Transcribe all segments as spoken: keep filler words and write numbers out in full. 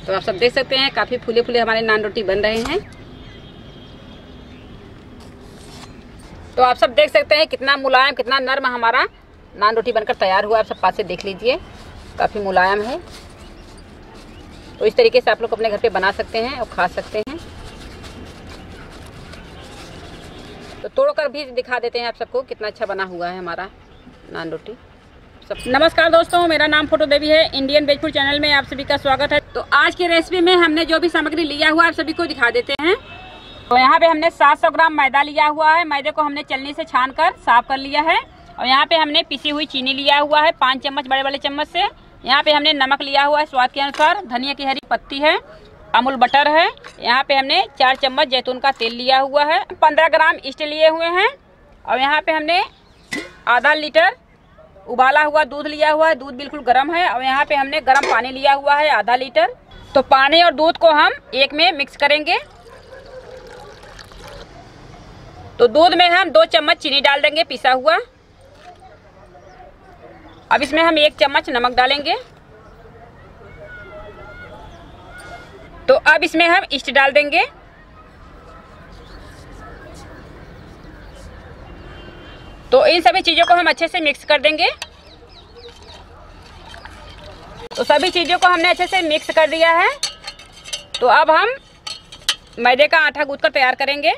तो आप सब देख सकते हैं काफी फूले फूले हमारे नान रोटी बन रहे हैं। तो आप सब देख सकते हैं कितना मुलायम कितना नर्म हमारा नान रोटी बनकर तैयार हुआ। आप सब पास से देख लीजिए, काफी मुलायम है। तो इस तरीके से आप लोग अपने घर पे बना सकते हैं और खा सकते हैं। तो तोड़कर भी दिखा देते हैं आप सबको कितना अच्छा बना हुआ है हमारा नान रोटी। सब नमस्कार दोस्तों, मेरा नाम फोटो देवी है। इंडियन वेज फूड चैनल में आप सभी का स्वागत है। तो आज की रेसिपी में हमने जो भी सामग्री लिया हुआ है आप सभी को दिखा देते हैं। तो यहाँ पे हमने सात सौ ग्राम मैदा लिया हुआ है। मैदे को हमने चलनी से छान कर साफ कर लिया है। और यहाँ पे हमने पिसी हुई चीनी लिया हुआ है पाँच चम्मच बड़े बड़े चम्मच से। यहाँ पे हमने नमक लिया हुआ है स्वाद के अनुसार। धनिया की हरी पत्ती है, अमूल बटर है। यहाँ पे हमने चार चम्मच जैतून का तेल लिया हुआ है। पंद्रह ग्राम ईस्ट लिए हुए हैं। और यहाँ पे हमने आधा लीटर उबाला हुआ दूध लिया हुआ है। दूध बिल्कुल गर्म है। और यहाँ पे हमने गर्म पानी लिया हुआ है आधा लीटर। तो पानी और दूध को हम एक में मिक्स करेंगे। तो दूध में हम दो चम्मच चीनी डाल देंगे पिसा हुआ। अब इसमें हम एक चम्मच नमक डालेंगे। तो अब इसमें हम ईस्ट डाल देंगे। तो इन सभी चीजों को हम अच्छे से मिक्स कर देंगे। तो सभी चीजों को हमने अच्छे से मिक्स कर दिया है। तो अब हम मैदे का आटा गूंथ कर तैयार करेंगे।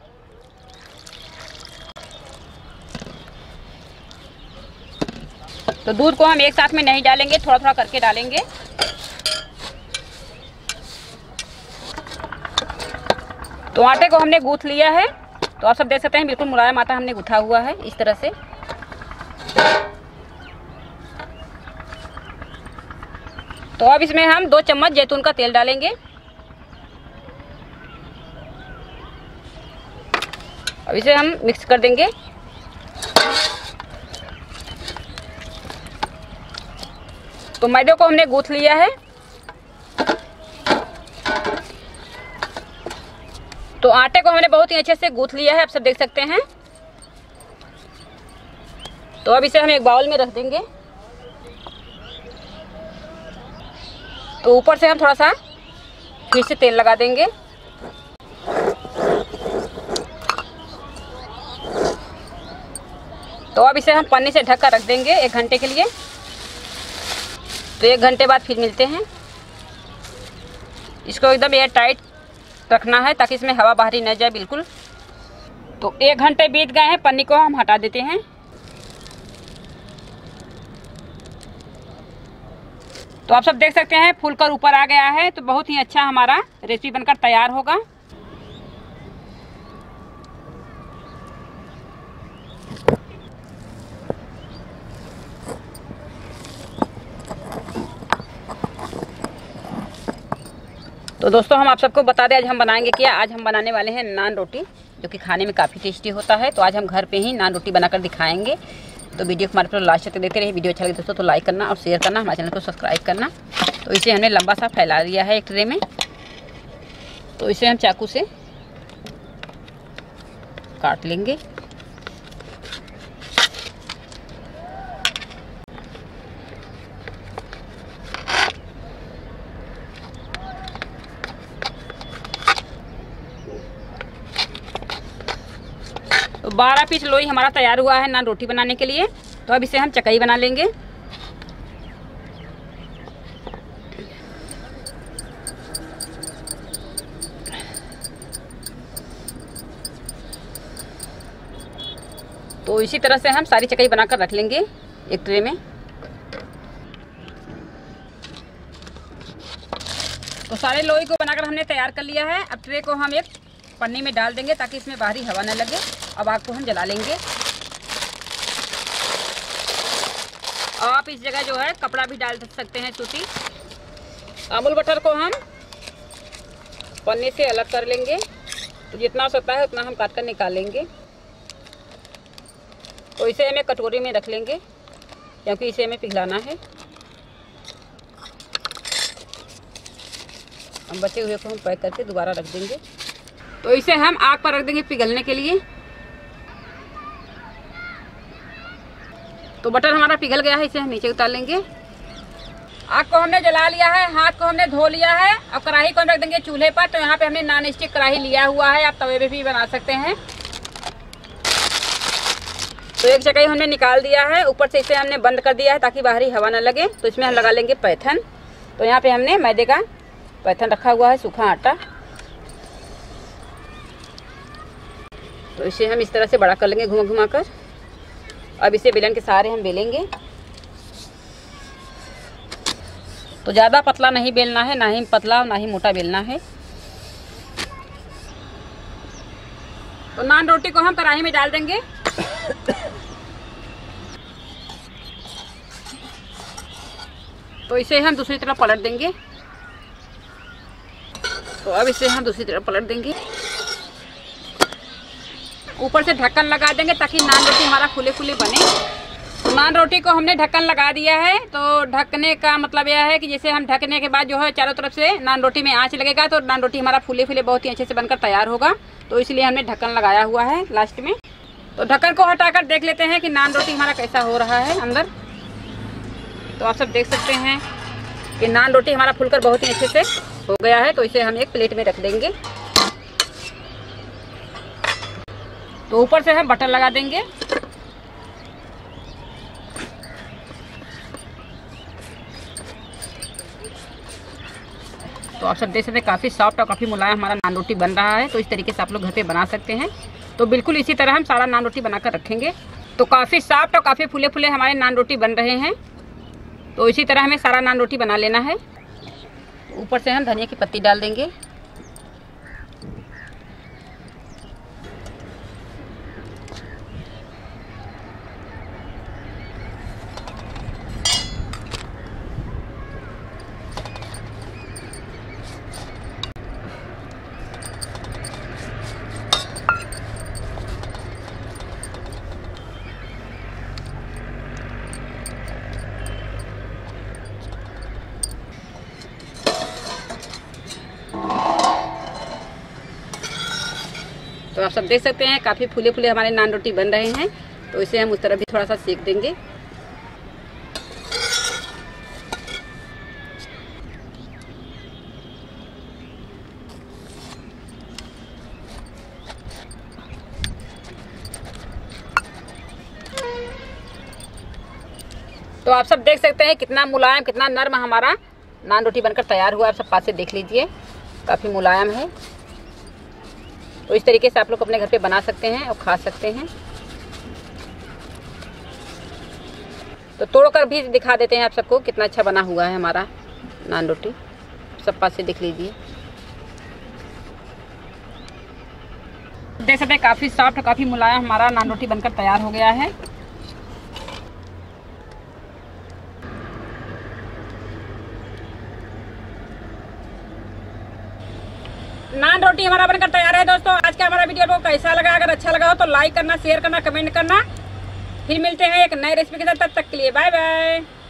तो दूध को हम एक साथ में नहीं डालेंगे, थोड़ा थोड़ा करके डालेंगे। तो आटे को हमने गूंथ लिया है। तो आप सब देख सकते हैं बिल्कुल मुलायम आटा हमने गूंथा हुआ है इस तरह से। तो अब इसमें हम दो चम्मच जैतून का तेल डालेंगे। अब इसे हम मिक्स कर देंगे। तो मैदे को हमने गूंथ लिया है। तो आटे को हमने बहुत ही अच्छे से गूंथ लिया है, आप सब देख सकते हैं। तो अब इसे हम एक बाउल में रख देंगे। तो ऊपर से हम थोड़ा सा फिर से तेल लगा देंगे। तो अब इसे हम पन्नी से ढक कर रख देंगे एक घंटे के लिए। तो एक घंटे बाद फिर मिलते हैं। इसको एकदम एयर टाइट रखना है ताकि इसमें हवा बाहरी न जाए बिल्कुल। तो एक घंटे बीत गए हैं, पन्नी को हम हटा देते हैं। तो आप सब देख सकते हैं फूलकर ऊपर आ गया है। तो बहुत ही अच्छा हमारा रेसिपी बनकर तैयार होगा। तो दोस्तों हम आप सबको बता दें आज हम बनाएंगे क्या। आज हम बनाने वाले हैं नान रोटी, जो कि खाने में काफ़ी टेस्टी होता है। तो आज हम घर पे ही नान रोटी बनाकर दिखाएंगे। तो वीडियो को हमारे पर लास्ट तक देखते रहिए। वीडियो अच्छा लगे दोस्तों तो लाइक करना और शेयर करना, हमारे चैनल को सब्सक्राइब करना। तो इसे हमने लंबा सा फैला दिया है एक ट्रे में। तो इसे हम चाकू से काट लेंगे। तो बारह पीस लोई हमारा तैयार हुआ है नान रोटी बनाने के लिए। तो अब इसे हम चकई बना लेंगे। तो इसी तरह से हम सारी चकई बनाकर रख लेंगे एक ट्रे में। तो सारे लोई को बनाकर हमने तैयार कर लिया है। अब ट्रे को हम एक पन्नी में डाल देंगे ताकि इसमें बाहरी हवा न लगे। अब आग को हम जला लेंगे। आप इस जगह जो है कपड़ा भी डाल सकते हैं सूती। अमूल बटर को हम पन्नी से अलग कर लेंगे। तो जितना हो सकता है उतना हम काट कर निकाल लेंगे। तो इसे हमें कटोरी में रख लेंगे क्योंकि इसे हमें पिघलाना है। हम बचे हुए को हम पैक करके दोबारा रख देंगे। तो इसे हम आग पर रख देंगे पिघलने के लिए। तो बटर हमारा पिघल गया है, इसे हम नीचे उतार लेंगे। आग को हमने जला लिया है, हाथ को हमने धो लिया है और कढ़ाई को हम रख देंगे चूल्हे पर। तो यहाँ पे हमने नॉन स्टिक कढ़ाई लिया हुआ है, आप तवे पे भी बना सकते हैं। तो एक जगह हमने निकाल दिया है, ऊपर से इसे हमने बंद कर दिया है ताकि बाहरी हवा न लगे। तो इसमें हम लगा लेंगे पैथन। तो यहाँ पे हमने मैदे का पैथन रखा हुआ है, सूखा आटा। तो इसे हम इस तरह से बड़ा कर लेंगे घुमा घुमा कर। अब इसे बेलन के सहारे हम बेलेंगे। तो ज़्यादा पतला नहीं बेलना है, ना ही पतला ना ही मोटा बेलना है। तो नान रोटी को हम कढ़ाई में डाल देंगे। तो इसे हम दूसरी तरफ पलट देंगे। तो अब इसे हम दूसरी तरफ पलट देंगे। ऊपर से ढक्कन लगा देंगे ताकि नान रोटी हमारा फूले फूले बने। तो नान रोटी को हमने ढक्कन लगा दिया है। तो ढकने का मतलब यह है कि जैसे हम ढकने के बाद जो है चारों तरफ से नान रोटी में आंच लगेगा तो नान रोटी हमारा फूले फूले बहुत ही अच्छे से बनकर तैयार होगा। तो इसलिए हमने ढक्कन लगाया हुआ है लास्ट में। तो ढक्कन को हटाकर देख लेते हैं कि नान रोटी हमारा कैसा हो रहा है अंदर। तो आप सब देख सकते हैं कि नान रोटी हमारा फूलकर बहुत ही अच्छे से हो गया है। तो इसे हम एक प्लेट में रख देंगे। तो ऊपर से हम बटर लगा देंगे। तो आप सब देख सकते हैं काफ़ी सॉफ्ट और काफ़ी मुलायम हमारा नान रोटी बन रहा है। तो इस तरीके से आप लोग घर पे बना सकते हैं। तो बिल्कुल इसी तरह हम सारा नान रोटी बनाकर रखेंगे। तो काफ़ी सॉफ्ट और काफ़ी फूले फूले हमारे नान रोटी बन रहे हैं। तो इसी तरह हमें सारा नान रोटी बना लेना है। ऊपर से हम धनिया की पत्ती डाल देंगे। तो आप सब देख सकते हैं काफ़ी फूले फूले हमारे नान रोटी बन रहे हैं। तो इसे हम उस तरफ भी थोड़ा सा सेक देंगे। तो आप सब देख सकते हैं कितना मुलायम कितना नर्म हमारा नान रोटी बनकर तैयार हुआ है। आप सब पास से देख लीजिए, काफ़ी मुलायम है। तो इस तरीके से आप लोग अपने घर पे बना सकते हैं और खा सकते हैं। तो तोड़कर भी दिखा देते हैं आप सबको कितना अच्छा बना हुआ है हमारा नान रोटी। सब पास से देख लीजिए, देख सकते हैं काफ़ी सॉफ्ट और काफ़ी मुलायम हमारा नान रोटी बनकर तैयार हो गया है। नान रोटी हमारा बनकर तैयार है। दोस्तों आज का हमारा वीडियो आपको कैसा लगा? अगर अच्छा लगा हो तो लाइक करना, शेयर करना, कमेंट करना। फिर मिलते हैं एक नए रेसिपी के साथ, तब तक के लिए बाय बाय।